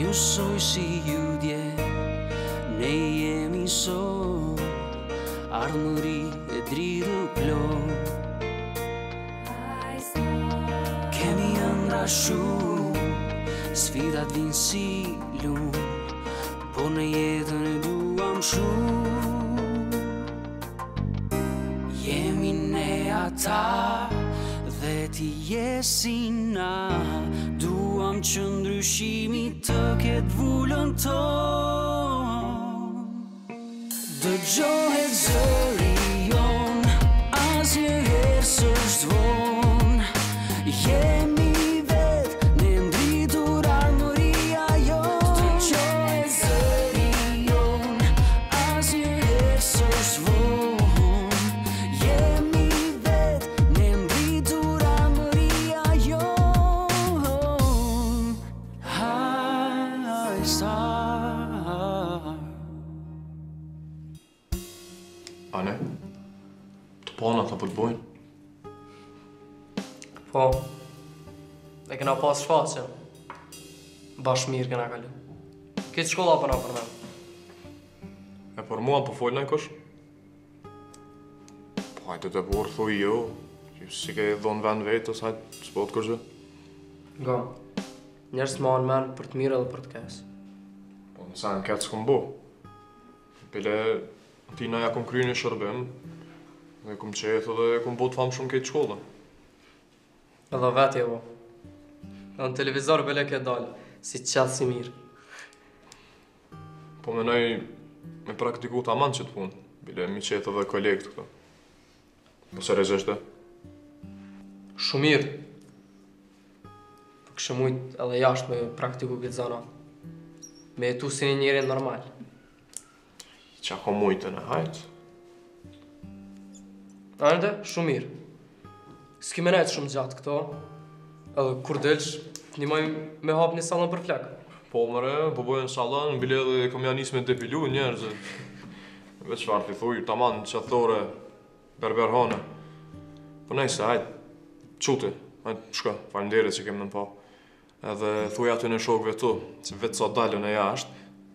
Njësoj si ju dje, ne jemi sot, ardhmëri e dridhur plot. Kemi ëndra shumë, sfidat vinë si lumë, po në jetën e duam shumë. Jemi ne ata, dhe ti je si na, duam që ndryshimi të ketë vullën tonë. Dëgjohet zëri jon, asnjëherë s'është vonë. Jemi vetë, ne ndritur armëria jon. Dëgjohet zëri jon, asnjëherë s'është vonë. Jemi vetë, ne ndritur armëria jon. Haj star. Ane, të pana ta përbojnë? Po, e kena pas shfaqe. Bashkë mirë kena kalu. Këtë shkolla përna për me. E për mua po folë në kësh? Po hajtë të borë thuj jo, që si ke dhonë vend vetës, hajtë s'po të kërgjë. Nga, njerës të manë menë për të mirë edhe për të kesë. Po nësa në ketë s'kom bo. Pile, tina ja kom kry një shërbim, dhe kom qetë dhe kom bo të famë shumë këtë shkolla. Edhe vetë je bo. Edhe në televizor bele ke dalë, si qëllë si mirë. Po menoj me praktiku të aman që të punë, bile mi qetë edhe kolegët këto. Po se rezeshte? Shumë mirë. Po kështë mujtë edhe jashtë me praktiku këtë zana. Me jetu si një njëri normal. Qa ko mujtën e hajtë? Ande, shumë mirë. S'ki me nejtë shumë gjatë këto, edhe kur delsh, t'nimoj me hap një salon për flakë. Po mëre, po bojën salon, bile edhe kom janis me depilu njerëzë. Veç farë t'i thuj, taman qathore, berberhane. Po nejse, hajtë, quti, hajtë, shka, falenderit që kemë në pa. Edhe thuj aty në shokëve tu, që vetë sa dalën e jashtë.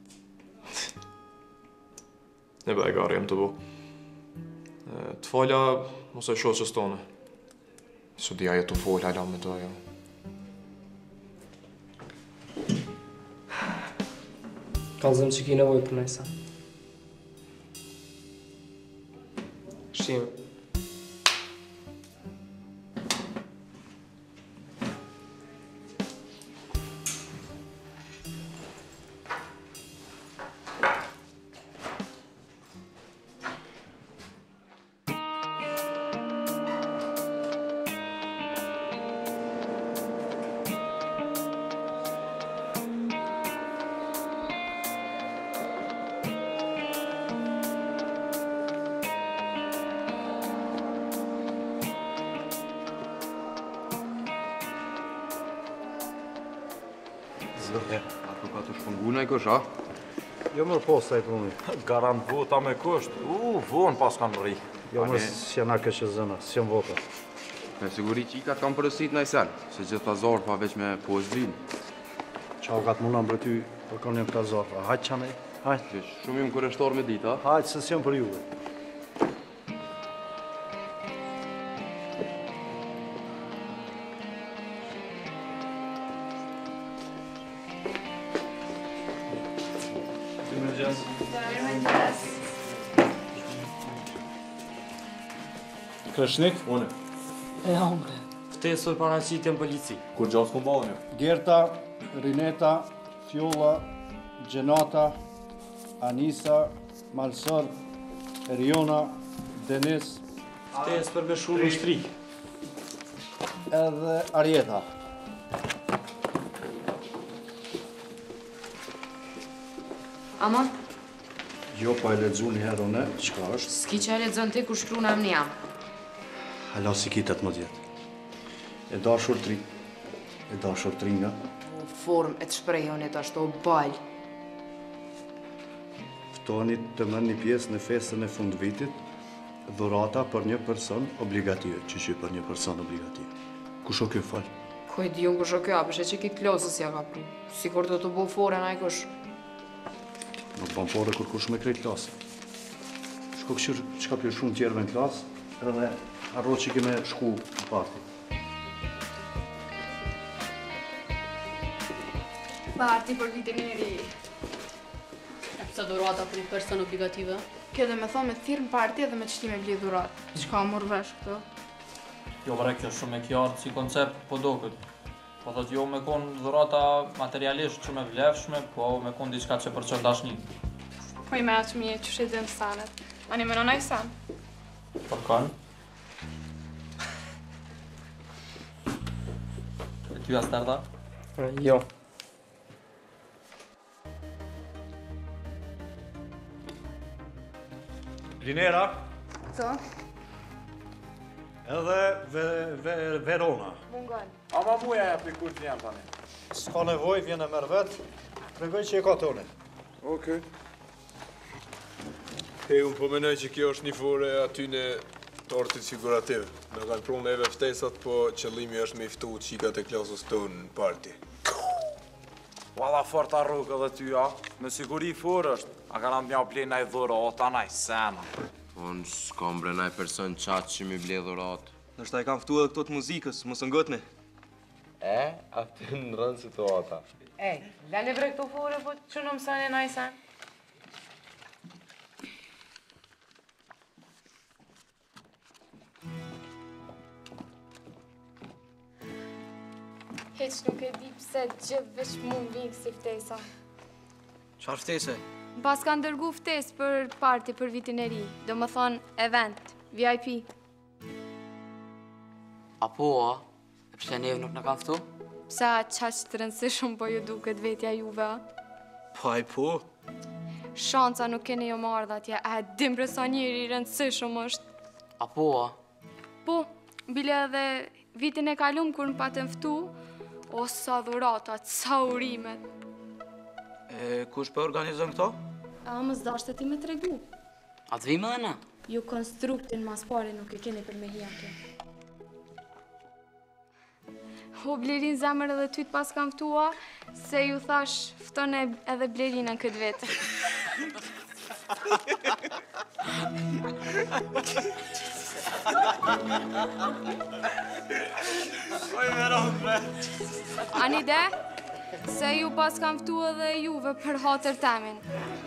Ne bëj gari jem të bu. Të falja, ose shoqës tone. Së dhja jetë të folja, la me doja. Kalëzëm që ki nevoj për nejsa. Shime. Ato ka të shpëngu në i kësh, a? Jo mërë posta e të uni. Garant vota me kusht. Vonë pas kanë rri. Jo mërë s'jena kështë zëna, s'jena vota. Me siguri që i ka të kam përësit në i sen, se gjitha zorfa veç me poezbrin. Qa o ka të muna mbërë ty, për konë jem këta zorfa. Hajtë qanej, hajtë. Shumë im kërështor me dita. Hajtë, se s'jem për juve. Kreshnik? Une. E hamre. Ftesoj paraqitjen polici. Kur gjatë s'kom balën jo? Gerta, Rineta, Fjolla, Gjenata, Anisa, Malsor, Eriona, Denis, Ftes për beshur në shtri. edhe Arjeta. Ama, Jo, pa e ledzu një herë une, qka është? s'ki që e lexon ti kur shkru në emni jam. Hala si ki 18 vjetë. E dashur tri. E dashur tri nga. Form e të shprejhonit ashtu o balj. Ftoni të mën një pjesë në festën e fund vitit, dhurata për një person obligative. Që për një person obligative. Kush o kjo falë? Po i di unë kush o kjo, apëshe që kitë klosës ja ka pru. Sikur do të bo fore na i kush. Nuk ban fore kur kush me krejt klasë. Shko këshir që ka pjeshu në tjerëve në klasë, edhe arro që kime shku në parti. Parti për vitin e ri. E pësa dhurata për një person obligative? Kjo dhe me thonë me thirë në parti edhe me qëti me bli dhurat. Që ka mërë vesh këto? Jo vre, kjo shumë e qartë si koncept po do këtë. Po thot jo me konë dhurata materialisht shumë e vlefshme, po me konë diçka që për që dashni. Po i me atë mje që shetë në sanet. Ani me nëna i sanë? Për kanë? E ty Asterda? Jo. Linera, Co? edhe Verona. Mungon. Ama muja e për kur të jam tani. S'ka nevoj, vjen e merr vet. Tregoj që e ka tone. Okej. Unë po menoj që kjo është një fore aty në tortit figurativ. Në kanë prunë neve ftesat, po qëllimi është me iftu qikat e klasës tonë në parti. Walla fort arrug edhe ty, ja. Me siguri fore është. A ka në mja blej naj dhura, o ta naj sena. Unë s'kom bre naj person qatë që mi ble dhurat. Nështë ta i kam fëtu edhe këto të muzikës, mos në ngëtni. Aty në rënë situata. Lale bre këto fore, po që në mësën e na i sanë? Heq nuk e di pse gjithë veç mund vinë kësi ftesa. Qarë ftese? Pas ka ndërgu ftes për parti për vitin e ri, do më thonë event, VIP. Apo, e pse neve nuk në kanë fëtu? Psa qaq të rëndësishëm po ju duket vetja juve, a? Po, aj po. Shanca nuk kene jo marrë atje, a e dimbre sa njëri i rëndësishëm është. Apo, Po, bile edhe vitin e kalum kur më patën ftu, o sa dhuratat, sa urimet. Kush për organizën këto? A më zdashtë ti me tregu. a të vime dhe na? Ju konstruktin mas pari nuk e keni për me hi ato. O, Blerin zemër edhe ty të pas kam ftua, se ju thash ftone edhe Blerinën këtë vetë. Ani de, se ju pas kam ftu edhe juve për hatër temin.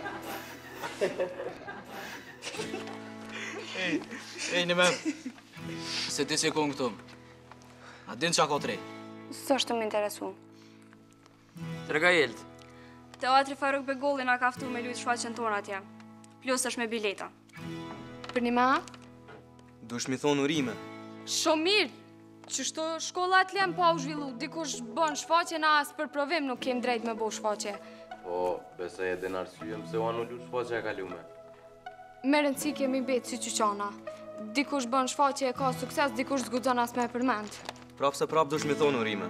Ej, në mem, se ti si kon këtu. A din qa ka të rej? Së është të më interesu. Trega Jelt. Teatri Faruk Begolli na ka ftu me lujtë shfaqen tonë atje. Plus është me bileta. Për një ma? Dush mi thonë urime. Shumë mirë! Qështu shkolla të lem pa u zhvillu, dikush bën shfaqe na as për provim nuk kem drejt me bo shfaqe. Po, besoj edhe në arsyem se u anullu shfaqe e kalume. Me rëndësi kemi betë si qyqana. Dikush bën shfaqe e ka sukses, dikush zgudzon as me përmend. Prap se prap dush mi thonë urime.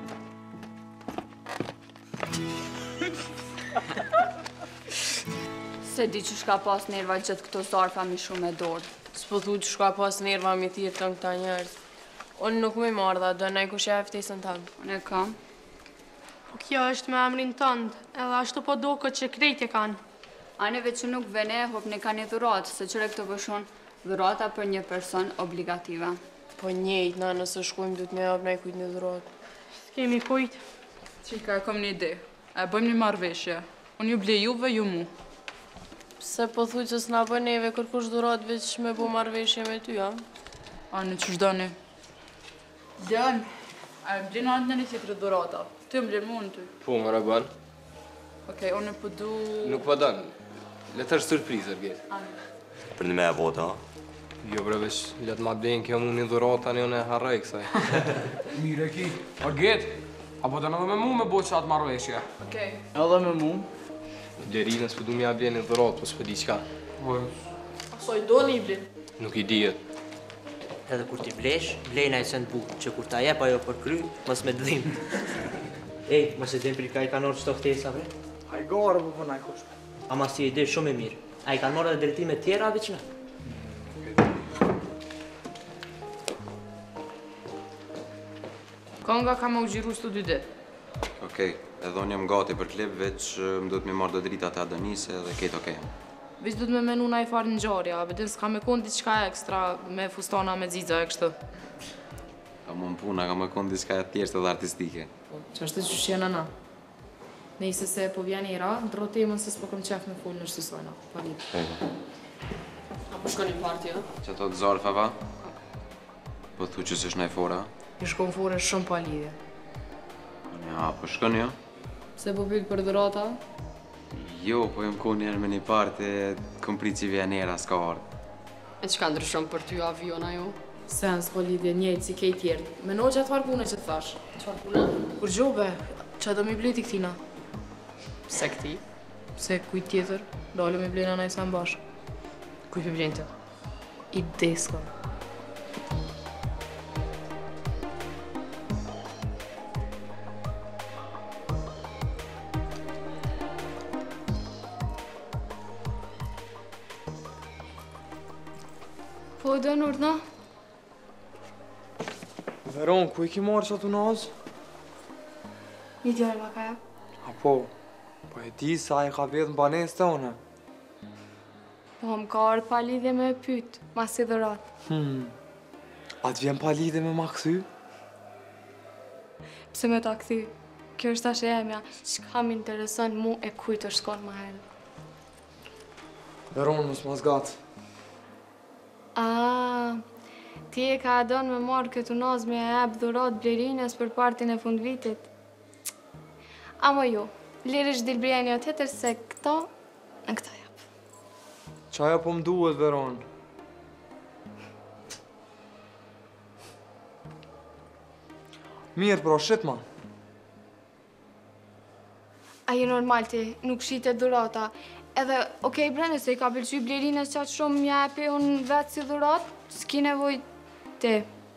Se di që shka pas nerva gjithë këto zarfa mi shumë e dorë. S'po thu që shka pas nerva mi thirë të në këta njerës. Unë nuk me marrë dhe në kush e ftesën tëmë. Unë e kam. Po kjo është me emrin tëndë, edhe ashtu po do këtë që krejtje kanë. Aneve që nuk vene, hop ne ka një dhuratë, se qëre këto përshon dhurata për një person obligativa. Po njejt, na nëse shkujmë du të me apë na i kujtë një dhuratë. S'kemi kujtë. Qika, kom një ide. E bëjmë një marrëveshje. Unë ju ble juve, ju mu. Pse po thuj që s'na bën neve kërkush dhuratë veç me po marrëveshje me ty, a? Anë që shdoni. Djan, a e blenë anë në një tjetër dhurata. Ty më blenë mu në ty. Po, më rabën. Okej, unë po du... Nuk po danë. Letë është surprizër, gjetë. Për një me e vota, Jo bre veç, letë ma blenë kjo mu një dhurata një e harrej kësaj. Mire ki, a gjetë? Apo të në dhe me mu me bo qatë marrëveshje? Okej. Edhe me mu? Blerinës për du mja blenë një dhuratë, po s'po di qka. Asoj do një blinë. Nuk i dijet. Edhe kur ti blesh, blejna i sënë bukë, që kur ta jep ajo për kry, mos me dëdhim. Ej, mos e din për i ka i kanë orë qëto ftesave? A i garë po përna i kush. Ama si e di shumë e mirë. A i kanë morë edhe drejtime tjera veçna? Kënga ka me u gjiru shtu 2 ditë. Okej, edhe unë jam gati për klip, veç më duhet me marrë do drita të Adonisë dhe ketë okej. Veç du të me menu na i farë në gjarja, vedin s'ka me konë diçka ekstra, me fustana, me ziza e kështë. Ka më në puna, ka me konë diçka e thjeshtë edhe artistike. Që është të që shjena na. Nejse se po vjen i ra, ndro temën se s'po këm qef me full në shtisojna. Palit. A po shkoni parti, e? Që to të Zorfava? Po thu që s'është nej fora? I shkon fore shumë pa lidhje. Ja, po shkoni, jo? Se po pyet për dhurata? Jo, po jem konë njerë me një parte, kom prit që vjenera s'ka ardhë. E qka ndryshon për ty aviona jo? Sen s'ko lidhje njejtë si kej tjertë. Menoj që atëfar pune që të thash. Qëfar pune? Kur gjobe, që do mi bleti këtina? Se këti? Se kuj tjetër, dalë me blena na i sa mbash. Kuj për blenë të? I desko. Po, do në urdna? Veron, ku i ki marrë që atu nazë? Një djarë ma ka ja. Apo, po e di sa e ka vedhë në banes të une. Po, më ka ardhë pa lidhje me pytë, ma si dhurat. A të vjen pa lidhje me ma këthy? Pse me ta këthy? Kjo është ashe emja, çka më intereson mu e kujt është shkon ma herë. Veron, mos ma zgatë. Ti e ka donë me marrë këtë unaz me e ebë dhurat Blerines për partin e fund vitit. Amo jo, lirish dilbria një tjetër se këto në këta jap. Qaja po më duhet, Veron. Mirë, pra, shit ma. Aje normal ti, nuk shite dhurata. Edhe, okej, Brene, se i ka pëlqy Blerines qatë shumë mja e pe unë vetë si dhurat, s'ki nevoj ti.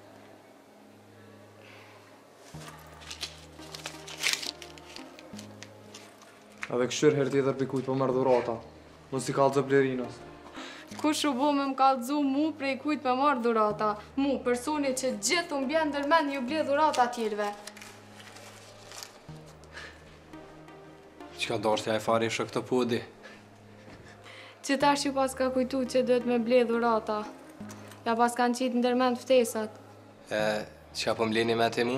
Edhe këshyr her tjetër për kujt po merë dhurata. Mos i kallëzë Blerinës. Kush u bo me më kallëzu mu prej kujt me marrë dhurata? Mu, personi që gjithë unë bjenë ndërmend ju ble dhurata tjerve. Qka dorëtja e fari shë këtë podi? Që tash ju pas ka kujtu që duhet me ble dhurata. Ja pas kanë qitë ndërmend ftesat. Qa po mbleni me te mu?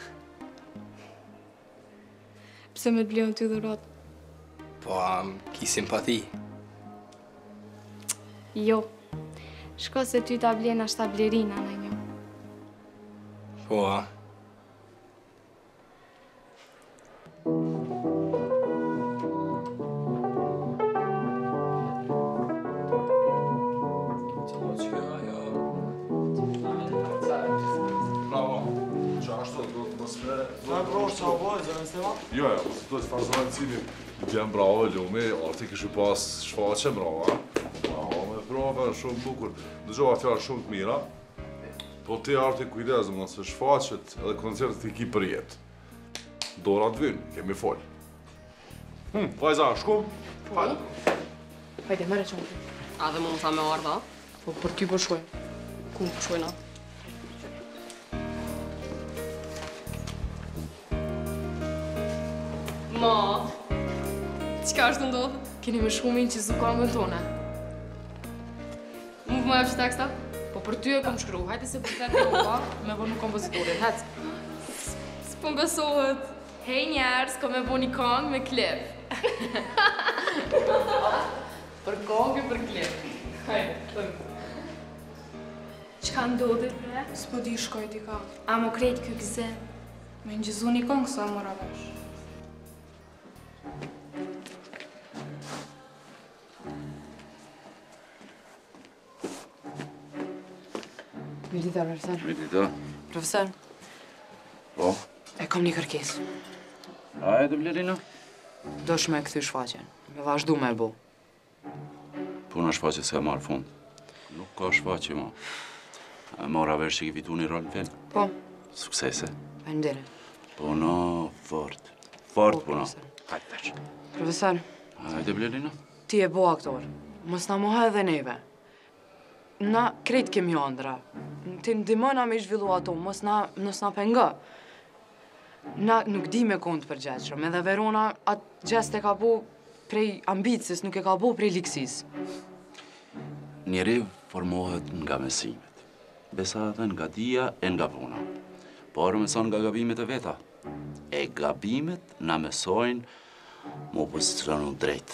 Pse me të bleon ty dhurat? Po, ki simpati. Jo. Shko se ty ta blen ashta Blerina në një. Po, Jo, po se to që farzojnë cili vjen bravo, lumi, arti këshu pas shfaqe bravo, bravo, me prove, shumë bukur. Dëgjova fjalë shumë të mira, po ti arti kujdes, më se shfaqet edhe koncertet i ki për jetë. Dora të vynë, kemi folë. Vajza, shkum? Hajde. Hajde, mere qëmë. A dhe mu më tha me ardha? Po për ty po shkojnë. Ku më po shkojna? Ma, qka është ndodhë? Keni me shkumin që zuka me tone. Mu më e teksta? Po për ty e kom shkru, hajde se për të të roba me vonu kompozitorin, hec. S'po besohet. Hej njerës, ko me voni kong me klip. Për kong e për klip. Hajde, tëmë. Qka ndodhët, bre? S'po di shkoj t'i ka. A mo krejt kjo gëzim. Me në gjizu një kong sa mora vesh. Mirë profesor. Mirë. Profesor. Po? E kam një kërkes. A e të Blerina? Do shme e këthy shfaqen. Me vazhdu me e bo. Puna shfaqe se e marrë fund. Nuk ka shfaqe, ma. E mora vesh që ki fitu një rol në film. Po. Suksese. Faleminderit. Puna fort. Fort puna. Hajde vesh. Profesor. Hajde Blerina. Ti e bo aktor. Mos na moha edhe neve. Na krejt kemi andra. Ti ndimona me i zhvillu ato, mos na penga. Na nuk di me konë të përgjeshëm, edhe Verona atë gjest e ka bo prej ambicës, nuk e ka bo prej liksis. Njeri formohet nga mesimet. Besa edhe nga dia e nga puna. Por mëson nga gabimet e veta. E gabimet na mësojnë mu pozicionu drejt.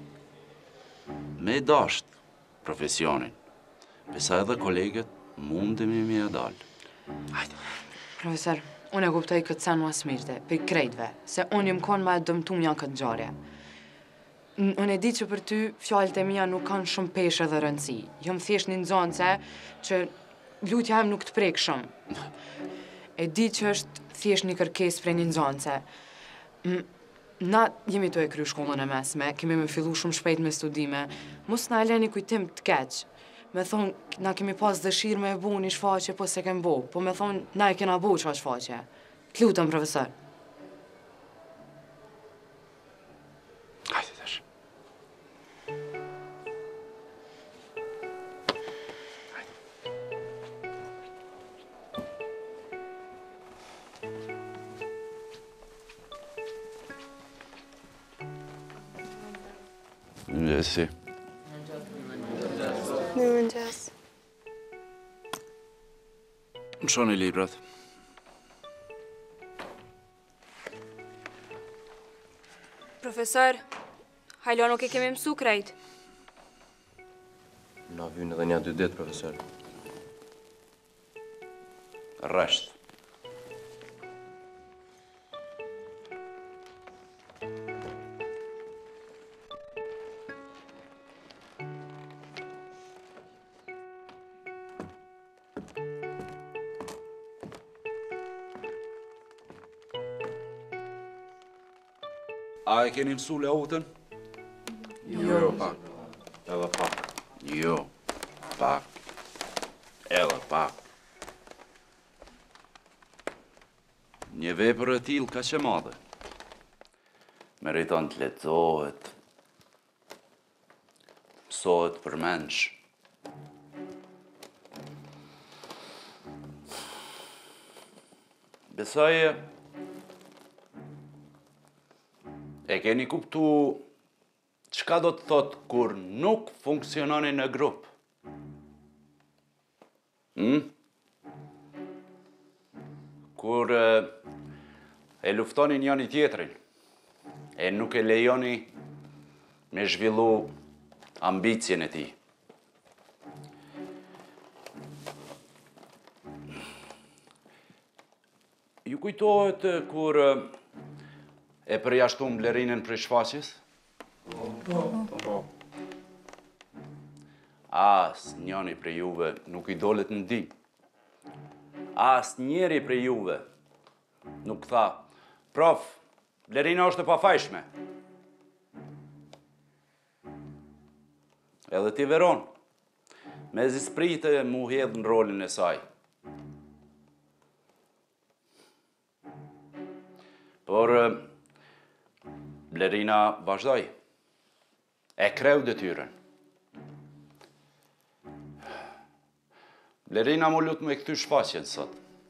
Me dasht profesionin. Besa edhe kolegët mundemi me e dalë. Hajde. Profesor, unë e kuptoj këtë sen mas mirte, për krejtve, se unë jëm konë ma e dëmtu një këtë gjarje. Unë e di që për ty fjallët e mija nuk kanë shumë peshe dhe rëndësi. Jëm thjesht një nxënëse që lutja em nuk të prek shumë. E di që është thjesht një kërkes për një nxënëse. Na jemi të e kry shkollën e mesme, kemi me fillu shumë shpejt me studime. Mos na e leni kujtim të keq. Me thonë, na kemi pas dëshirë me e bu një shfaqe, po se kem bo. Po me thonë, na e kena bo qa shfaqe. Të lutëm, profesor. Hajde tash. Mëngjesi. Mëngjes. Më shoni librat. Profesor, hajlo nuk e kemi mësu krejt. Na vynë edhe një 2 ditë, profesor. Rresht. A e keni mësu Lautën? Jo, pak. Edhe pak. Jo, pak. Edhe pak. Një vepër e tillë ka që madhe. Meriton të lexohet, mësohet përmendsh. Besoj e keni kuptu çka do të thot kur nuk funksiononi në grup? Kur e luftoni njëri tjetrin, e nuk e lejoni me zhvillu ambicjen e tij. Ju kujtohet kur e përjashtum Blerinën për shfaqjes? Po. As njëri prej juve nuk i dolet në dim. As njeri prej juve nuk tha, prof, Blerina është e pafajshme. Edhe ti Veron, me zisprite mu hedh në rolin e saj. Por Blerina vazhdoj. E kreu detyrën. Blerina mu lut me këty shfaqjen sot.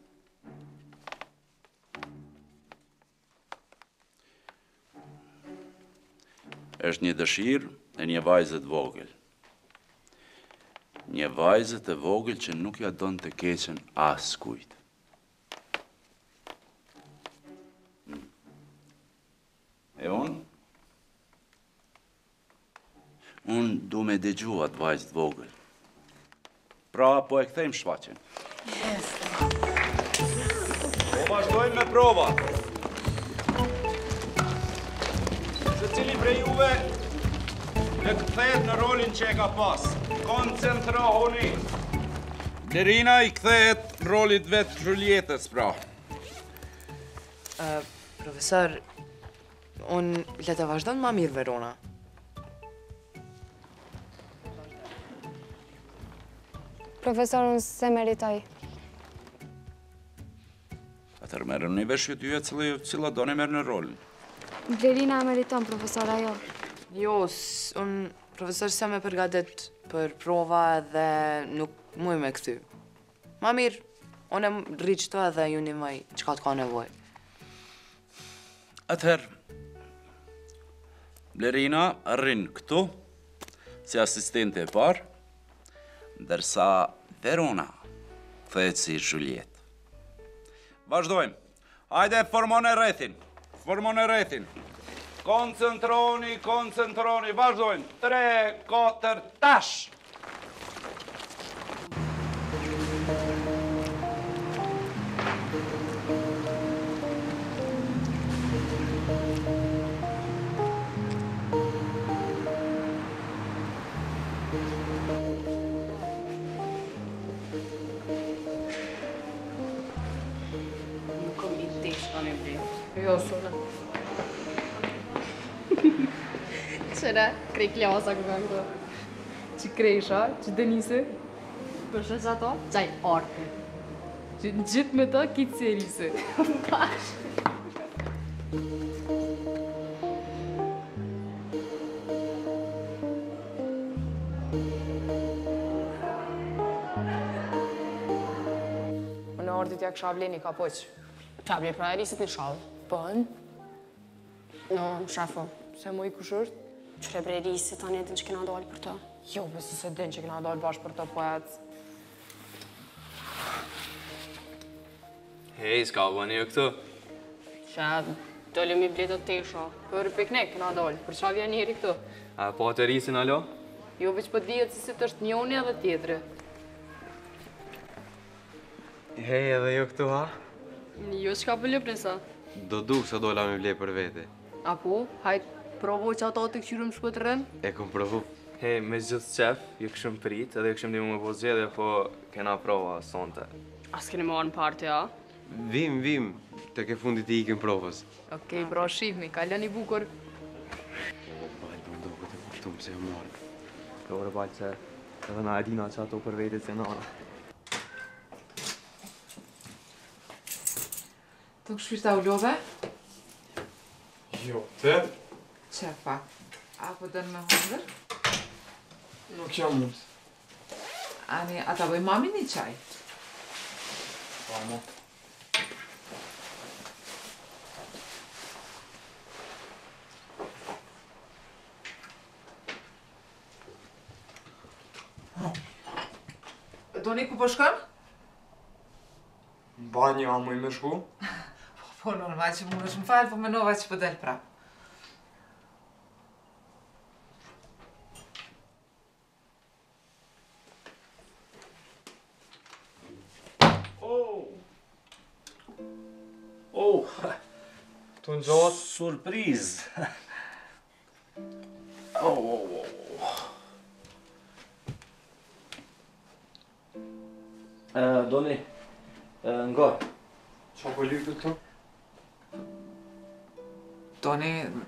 Është një dëshirë e një vajzë të vogël. Një vajzë të vogël që nuk ja don të keqen as kujt. E unë? Unë du me dëgju atë vajzë të vogël. Pra, po e kthejmë shfaqjen. Po vazhdojmë me provat. Se cili prej juve e kthehet në rolin që e ka pas. Koncentrohuni. Blerina i kthehet në rolit vetë Julietës, pra. Profesor, unë le të vazhdojnë ma mirë Verona. Profesor, unë se meritoj. Atër merë në një veshje t'yje cila do në merë në rolin. Blerina e meriton, profesor, ajo. Jo, unë, profesor, se me përgatit për prova dhe nuk muj me këthy. Ma mirë, unë e rri qëto edhe ju një mëj qka t'ka nevoj. Atëherë, Blerina arrin këtu si asistente e parë, ndërsa Verona thehet si Juliet. Vazhdojmë. Hajde, formon e rrethin. Formon e rrethin. Koncentroni, vazhdojmë. 3, 4, tash! Jo, sona. Qëra, krej klasa ku kanë këto. Që Kresha, që Denise. Përshë që ato? Qaj arte. Që gjithë me ta kitë serise. Pash. Në ordit ja kësha vleni ka poq. Qa ble pra e risit në shavë? Pën? No, shafo. Se mu I kush është? Qre bre risit, ta një din që kena dalë për të. Jo, besu se din që kena dalë bashkë për të poet. Hej, s'ka bëni ju këtu? Qa, dëllim I bletë të tesha. Për piknik kena dalë, për qa vjen njeri këtu? A po të risin alo? Jo, veç për dhjetë si të është njoni edhe tjetëri. Hej, edhe ju këtu, ha? Jo, qka për lëpën sa? Do duk se dola me ble për vete. Apo, hajt provo që ato të këshyrëm shpët rën? E kom provu. Hej, me gjithë qef, ju këshëm prit, edhe ju këshëm dimu me po zgjedhje, po kena prova sonte. As keni marrë në parti, a? Vim, të ke fundit I ikim provës. Okej, bra shifmi, kalën I bukur. Balë, do ndohë të kuptum se jam marrë. Kore balë që edhe na edina që ato për vete se nana. Të këshpirta u lodhe? Jo, te? Qefa, apo dënë me hongër? Nuk jam mund. Ani, ata bëj mami një qaj? Pa, mo. Doni ku po shkon? Në banjë a muj me shku? Po, normal që mund është më falë, po menova që po del prap. Të në gjatë? Surpriz! Doni, nga? Qa po lypë të? Doni...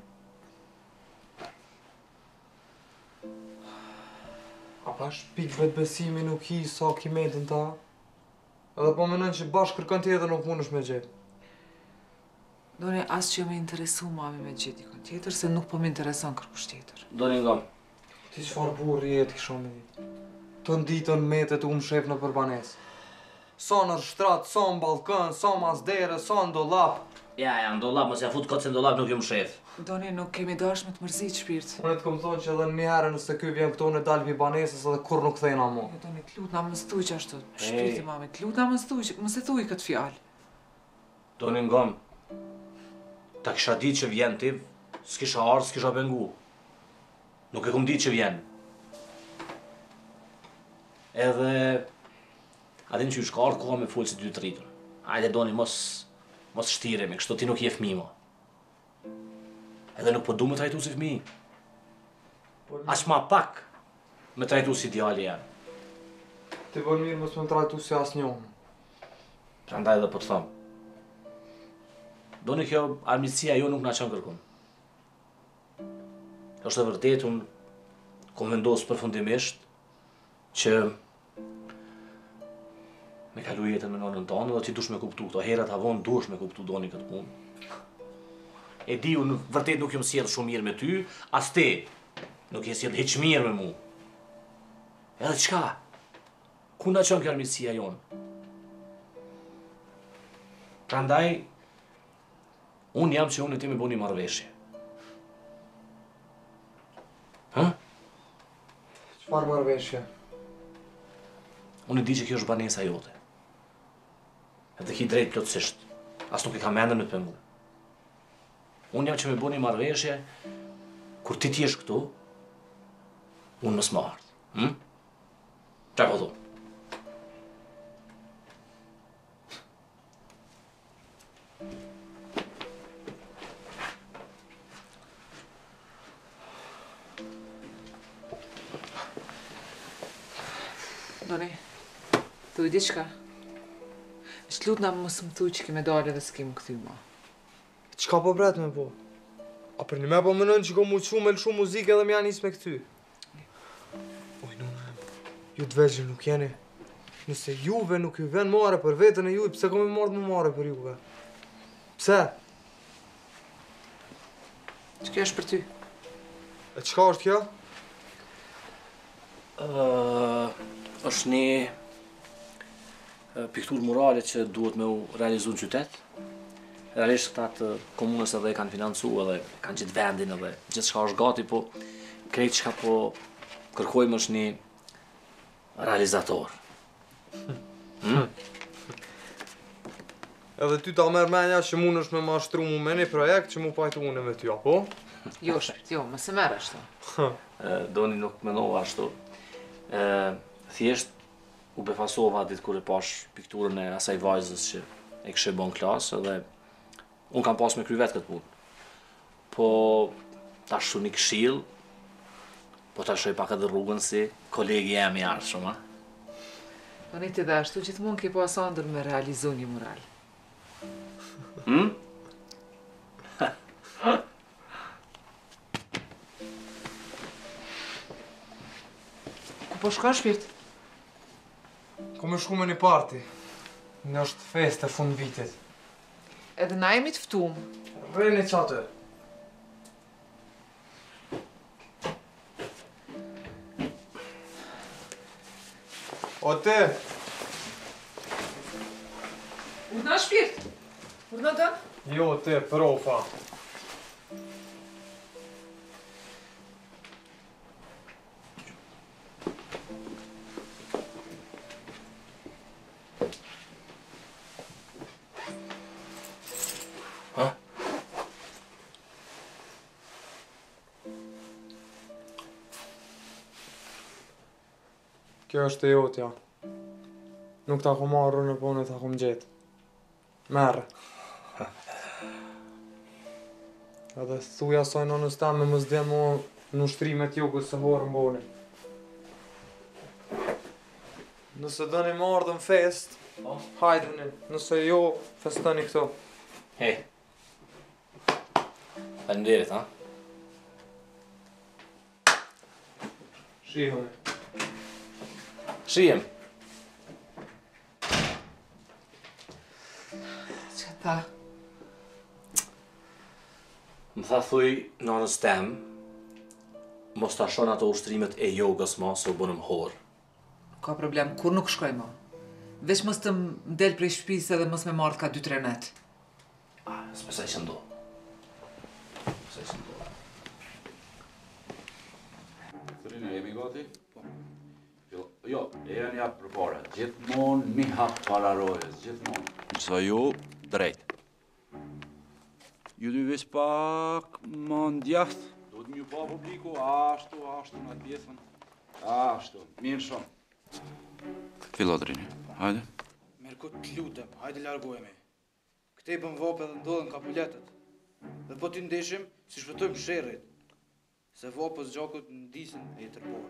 A pa shpik vetë besimi nuk hi sa ki metën ta? Edhe po menën që bashkë kërkën tjetër nuk mund është me gjithë. Doni, as që me interesu mami me gjithë dikon tjetër, se nuk po me intereson kërkush tjetër. Doni nga? Ti qëfar burri jetë kisho me ditë? Të nditën metet u më shef në përbanes. Sa në rështrat, sa në balkën, sa mas dere, sa në dolap. Ja, në dolap, mos ja fut këtë se në dolap nuk ju më shef. Doni, nuk kemi dashme të mërzit shpirt. Unë të kom thonë që edhe në një herë nëse ky vjen këto në dalë pi banesës edhe kur nuk thejna mu. Doni, t'lut na më stuj që ashtu, shpirti mami, t'lut na më stuj, mëse thuj këtë fjallë. Doni nga? Ta kisha ditë që vjen ti, s'kisha ardhë, s'kisha pengu. Nuk e kom ditë që vjen. Edhe... Adin që ju shka ardhë koha me full si dy të rritën. Ajde Doni, mos shtiremi, kështu ti nuk je fmi mo. Edhe nuk po du me trajtu si fmi. As ma pak me trajtu si djali janë. Ti bën mirë mos me trajtu si as njohë. Prandaj edhe po të thamë. Doni kjo armiqësia jo nuk na qënë kërkun. Është e vërtet, unë kom vendosë përfundimisht që me kalu jetën me nonën tonë dhe ti dush me kuptu këto. Herat avon dush me kuptu Doni këtë punë. E di, unë vërtet nuk jom sjellë shumë mirë me ty, as ti nuk je sjellë hiq mirë me mu. Edhe qka? Ku na qënë kjo armiqësia jonë? Prandaj, Unë jam që unë ti me bu një marrëveshje. Ha? Çfarë marrëveshje? Unë e di që kjo është banesa jote. Edhe ki drejt plotësisht. As nuk i ka mendën me të pëngu. Unë jam që me bu një marrëveshje, kur ti t'jesh këtu, unë mës më ardhë. Qa po thu? Doni, thuj diçka. Shlutna mos më thuj që kime dalë edhe s'kim këthy ma. Qka po bret me po? A për një me po mënën që ko mu me lëshu muzikë edhe m'ja nis me këty? Oj, nune, ju të vegjë nuk jeni. Nëse juve nuk ju ven mare për vetën e juj, pse ko me mardë më mare për juve? Pse? Që kjo është për ty? E qka është kjo? është një pikturë murale që duhet me u realizu në qytet. Realisht këta të komunës edhe e kanë financu edhe kanë qitë vendin edhe gjithë shka është gati, po krejt qka po kërkojmë është një realizator. Edhe ty ta merr menja që mund është me mashtru mu me një projekt që mu pajtu une me ty, apo? Jo, shpirt, jo, më se merë ashtu. Doni nuk menova ashtu. Thjesht u befasova ditë kur e pash pikturën e asaj vajzës që e kështë bon klasë edhe unë kam pas me kry vetë këtë punë. Po ta shu një këshill, po ta shoj pak edhe rrugën si kolegi jam i ardhshëm, a? Doni ti dhe ashtu gjithmonë ke pas ëndër me realizu një mural. Ku po shkon shpirt? Ko me shku me një parti. Në është fest e fund vitit. Edhe na jemi të ftum. Rreni qate. O te! Urna shpirt? Urna të? Jo, te, profa. Kjo është e jotja. Nuk ta ku marru në pone, ta ku më gjetë. Merre. Edhe thuja soj nonës ta me më zdjen mu në ushtrimet jugës se horë mboni. Nëse dëni më ardhën fest, hajdeni. Nëse jo, festoni këto. Hej. Faleminderit, ha? Shihoni. Shihem. Që ta? Më tha thuj nonës tem, mos ta shon ato ushtrimet e jogës ma, se u bënëm horë. Ka problem, kur nuk shkoj ma. Veç mos të më del prej shpisë edhe mos me marrë ka 2-3 net. S'pesaj që ndo. S'pesaj që ndo. Trine, jemi gati? Jo, e janë japë për pare. Gjithmonë mi hapë pararojës, gjithmonë. Nësa ju, drejt. Ju dy veç pak më ndjaftë. Do të mjë pa publiku, ashtu në atë pjesën. Ashtu, mirë shumë. Fillo, Trini, hajde. Merko të lutem, hajde largohemi. Këte i bëm vopë edhe ndodhen kapuletet. Dhe po t'i ndeshim, si shpëtojmë sherrit. Se vopës gjakut në disën e i tërporë.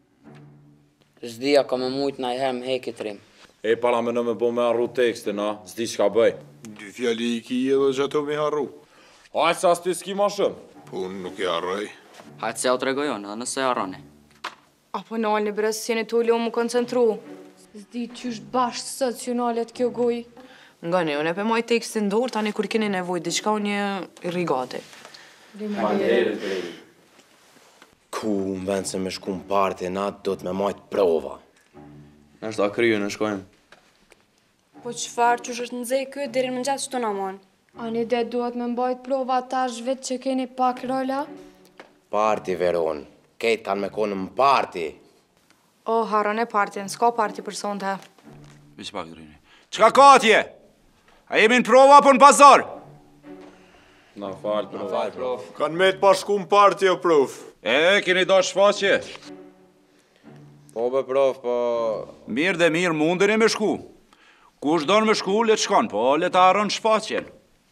Zdia ka me mujt na i herë më heki trim. E para me në me bo me arru tekstin, a? Zdi që ka bëj. 2 fjali i ki edhe që ato mi harru. Hajtë se as ti s'ki ma shumë. Po unë nuk i harroj. Hajtë se ja u tregojon, edhe nëse ja arroni. Apo nalni bre, si jeni tulli u më koncentru. Zdi qysh bashkë socionalet kjo goj. Nga ne, unë e për maj tekstin dorë, tani kur keni nevoj, diçka unë i rigati. Ku në vend se me shku në parti, na do të me majtë prova. Në është ta kryu në shkojmë. Po qëfar, qësh është nëzej këtë, deri në mëngjatë që të në monë? Ani dhe duhet me mbajt prova tash vetë që keni pak rola? Parti, Veron. Ketë kanë me konë në parti. O, haron e partin, s'ka parti për sonte. Vish pak, Drini. Qka ka atje? A jemi në prova apo në pazar? Na falë, prof. Kanë me të pashku në parti, o prof. Keni da shfaqje? Po, be, prof, po... Mirë dhe mirë, mundeni me shku. Kush donë me shku, le të shkon, po le të arën shfaqjen.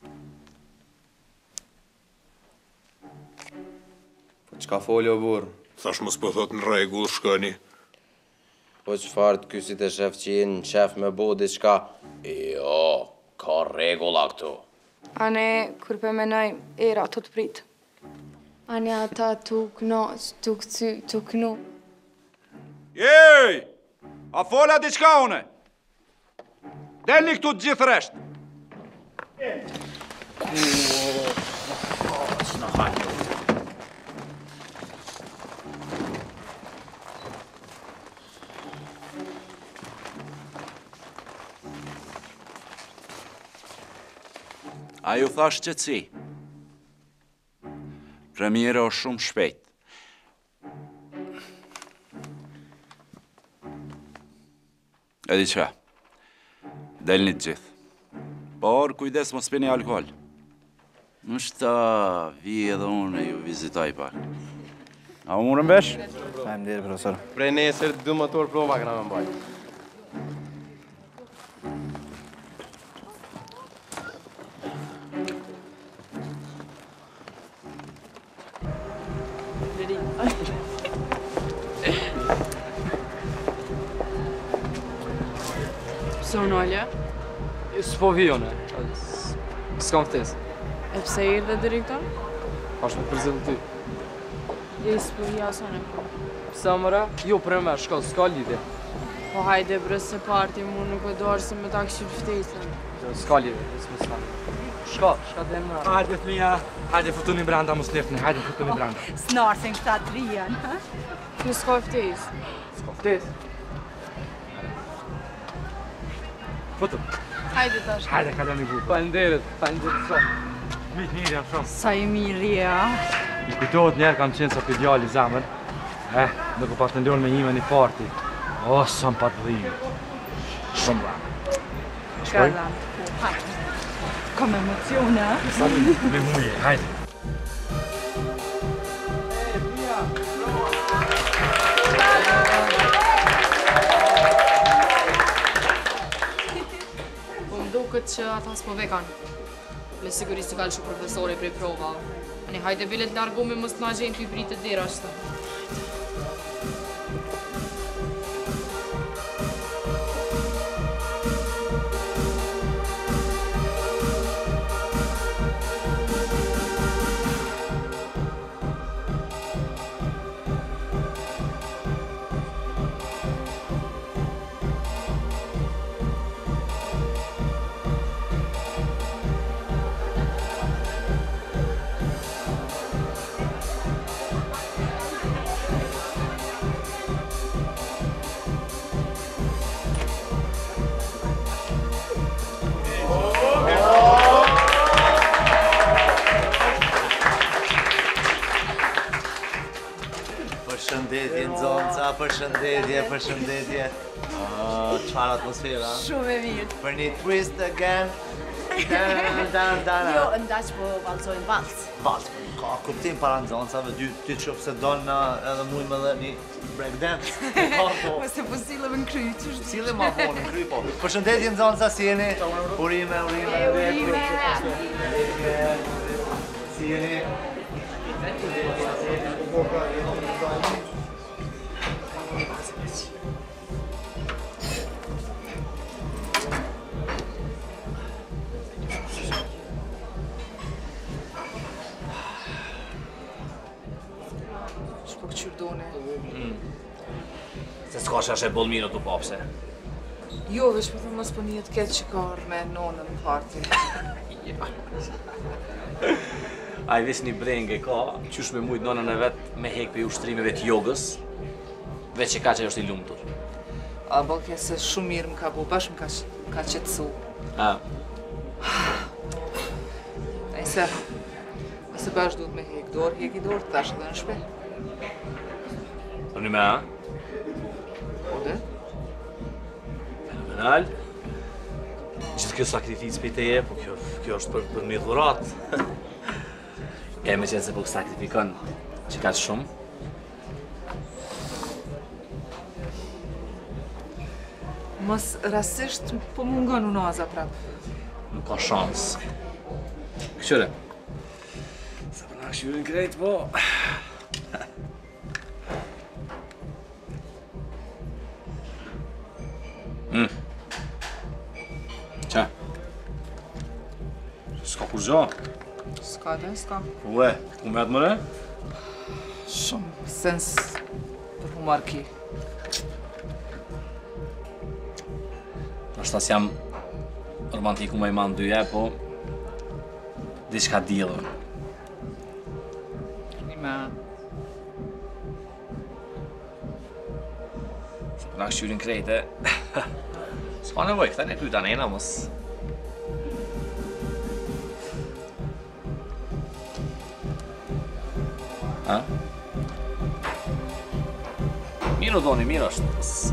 Qka folje o burë? Thash mos po thot në regull, shkoni. Po qëfar të kysit e shef që jenë në qef me bo diçka? Jo, ka regula këtu. Ane, kur për menoj, era të të prit. Ane ata tu knoq, tu këcy, tu knu. Jej! A fola diçka une? Delni këtu të gjithë resht. S'na hajnë. A ju thash qëtësi. Premiere është shumë shpejt. Edi qa, delni të gjithë. Por, kujdes mos pini alkohol. Nështë ta vi edhe unë e ju vizitaj pak. A u murën vesh? Fajmë dirë, profesor. Prej nesër 12 orë prova këna me mbajt. Pse unë olja? S'po vijone. S'kam ftes. E pse i dhe direktor? Ashtë me përzilë ty. Dhe i s'po vija asone po. Pse mëra? Jo për me shko, s'ka lidhje. Po hajde brës se parti mu nuk e dorë se me ta këshyr ftesën. S'ka lidhje, s'me s'ka. Shka dhe më. Hajde fëmija, hajde futu një branda mos leftni, hajde futu një branda. Snarsin këta të rijan. Kjo s'ka ftesë. S'ka ftes. Futu. Hajde tash. Hajde, kalem i bu. Falenderit sot. Mirë jam shumë. Sa i mirë, ja. I kujtohet njerë kam qenë sa për djali zemër. Nuk u pas të ndonë me njime një parti. O, sa më patë dhimi. Shumë bra. Galant, po, hajde. Kom emocione, Sa me muje, hajde. Po më duket që ata s'po vekan. Me siguri s'u ka lëshu profesori prej prova. Ani hajde bile të largohemi mos t'na gjenë t'y pritë dera ashtë. Përshëndetje, Nxonca, përshëndetje. Çfarë atmosfera? Shumë e mirë. Për një twist again. Jo, ndaq po valcojnë valc. Valc, ka kuptim para Nxoncave, ty të shoh se don edhe mujmë edhe një breakdance. Mos e po sillem në kry, ç'është? Sillim ma vonë në kry po. Përshëndetje Nxonca, si jeni? Urime. Si jeni? Shpo këqyr done. Se s'ka shashe bolmino t'u popse. Jo, veç po thëmë mos po një të ketë që ka orë me nonën në parti. A i vesh një brenge ka, qysh me mujt nonën e vetë me hek për ushtrimeve të jogës, veç që ka që është i lumëtur. A bëllke se shumë mirë më ka bu, bashkë më ka qetësu. Nëse bash duhet me hek dorë, heki dorë, tash edhe në shpe. Toni me, ha? Po dhe? Fenomenal. Gjithë kjo sakrificë për teje, po kjo është për një dhurat. E me qenë se po sakrifikon që ka shumë. Mos rasisht po mungon unaza prap. Nuk ka shans. Këqyre. Sa për nga shqyrin krejt, po... Qa? S'ka kur gjo? S'ka dhe, s'ka. Ue, ku me atë mëre? Shumë sens për humor ki. Ashtë as jam romantiku me i manë dyje, po... diçka dilë. Nime... Se për nga shqyrin krejte... S'ka nevoj, këta ne pyta nejna, mos... Ha? Mirë doni, mirë është.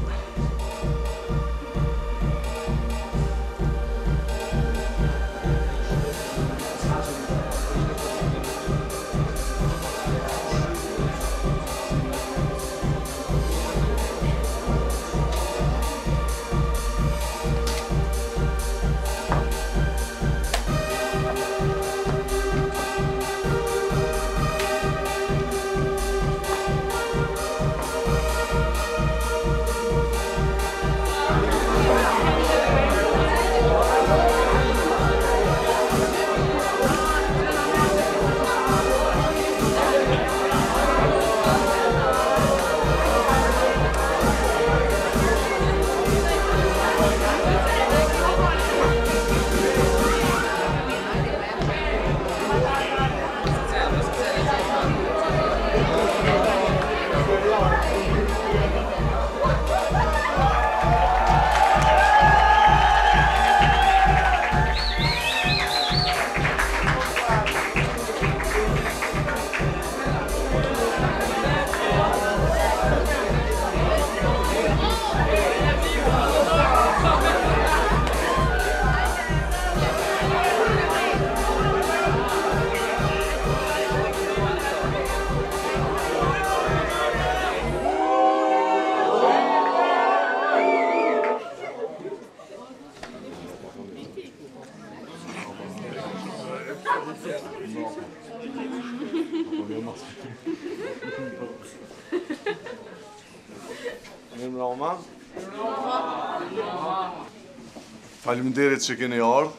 Faleminderit që keni ardhur.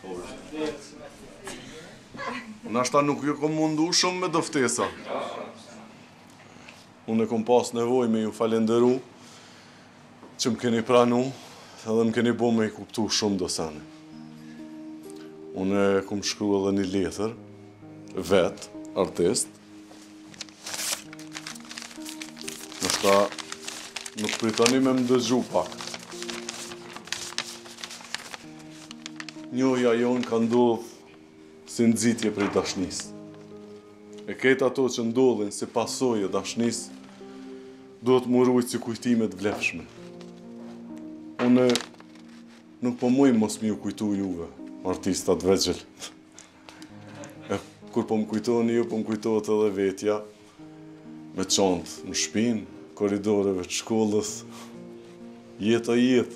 Nashta nuk ju kom mundu shumë me dëftesa. Unë e kom pas nevoj me ju falenderu që më keni pranu edhe më keni bo me i kuptu shumë dosane. Unë e kom shkru edhe një letër, vet, artist. Nashta nuk pritani me më dëgju pak. Njohja jonë ka ndodhë si nxitje prej dashnisë. E ketë ato që ndodhin si pasojë e dashnisë, duhet më rujtë si kujtimet vlefshme. Unë nuk po muj mos mi ju kujtu juve, artistat vegjël. Kur po më kujtoni ju, po më kujtohet edhe vetja, me çantë në shpinë, koridoreve të shkollës, jetë.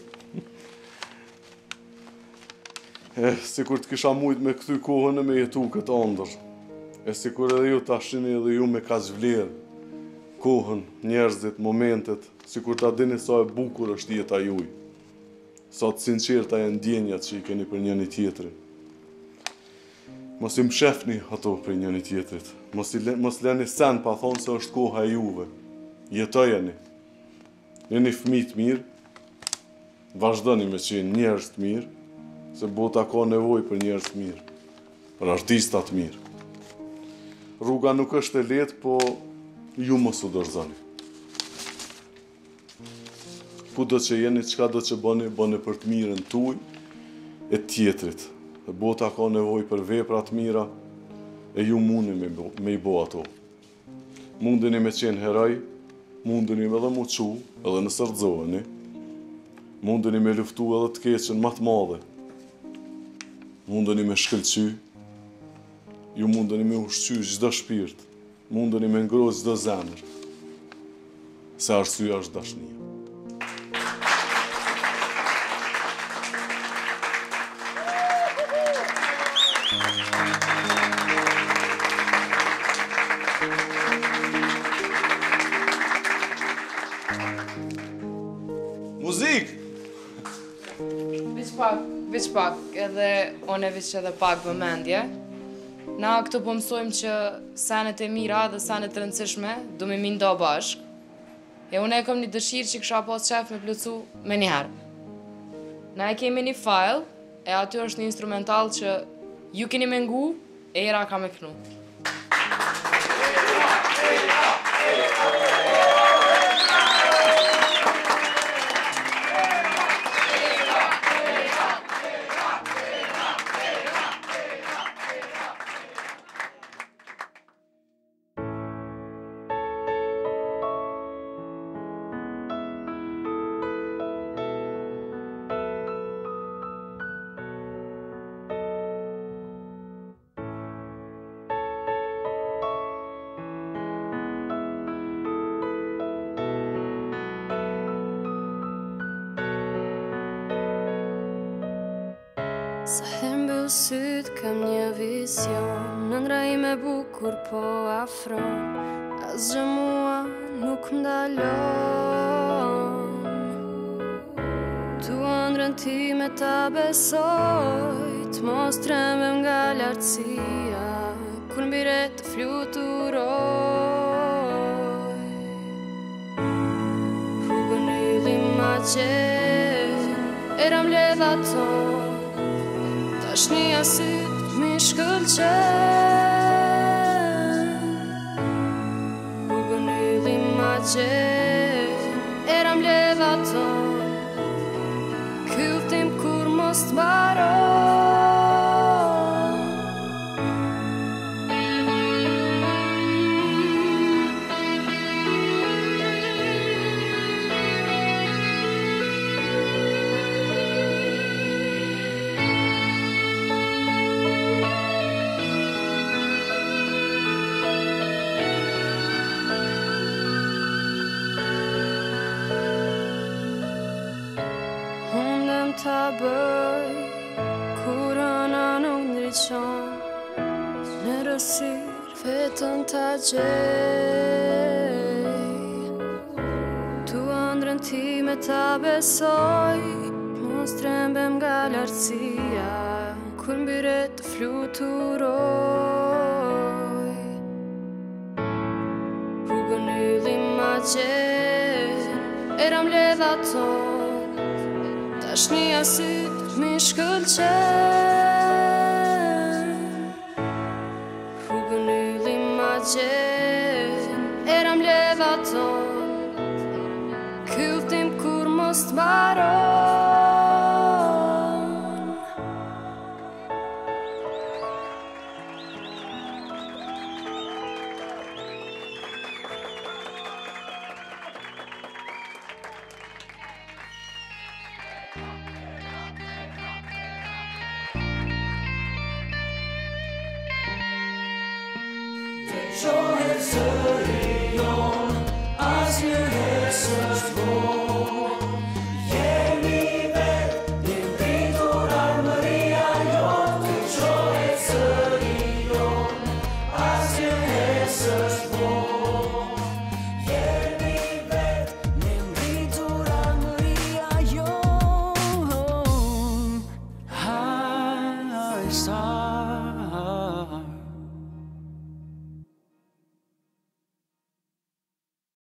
Si kur të kisha mujt me këthy kohën e me jetu këtë andër. Si kur edhe ju ta shini edhe ju me kaq vlerë. Kohën, njerëzit, momentet, si kur ta dini sa e bukur është jeta juj. Sa të sinqerta e ndjenjat që i keni për njëni tjetrin. Mos i mshefni ato për njëni tjetrit. Mos leni sen pa thonë se është koha e juve. Jetojeni. Jeni fëmijë të mirë. Vazhdoni me qenë njerëz të mirë. Se bota ka nevoj për njerëz të mirë, për artistat të mirë. Rruga nuk është e lehtë, po ju mos u dorëzoni. Kudo që jeni, çka do që bëni për të mirën tuaj e tjetrit. Bota ka nevoj për vepra të mira, e ju mundeni me I bo ato. Mundeni me qenë heroj, mundeni me dhe mu qu, edhe në sërdzoheni, mundeni me luftu edhe të keqen më të madhe, mundeni me shkëlqy, ju mundeni me ushqy çdo shpirt, mundeni me ngroj çdo zemër, se arsyeja është dashnia. Muzik! Veç pak, edhe one veç edhe pak vëmendje. Na këtu po mësojmë që senet e mira dhe senet të rëndësishme du me mindo bashk. E une e kom një dëshirë që kësha pas qef me plëcu me njëherë. Na e kemi një file, e aty është një instrumental që ju keni mengu, e era ka me knu. Sa herë mbyll syt kam një vision, nëndra ime bukur po afron, asgjë mua nuk m'dalon. Tu ëndrën time ta besoj, t'mos trembem nga lartësia, kur mbire të fluturoj. Rrugën ylli ma qenë, era mbledha ton, tashnia syt mi shkëlqen. Rrugën ylli ma qenë, era mbledha ton, ky udhtim kur mos t'mbaron. Ta bëj, kur ana nuk ndriqon, në rësir vetën ta gjej. Tu ëndrën time ta besoj, mos trembem nga lartësia, kur mbire të fluturoj. Rrugën ylli ma qenë, era mbledha ton, tashnia syt mi shkëlqen. Rrugën ylli ma qenë, era mbledha ton, ky udhtim kur mos t'mbaron. Qohet zëri jon, asnjë s'është vonë. Jemi vetë, një mbritur armëria jon. Qohet zëri jon, asnjë s'është vonë. Jemi vetë, një mbritur armëria jon. Haj sa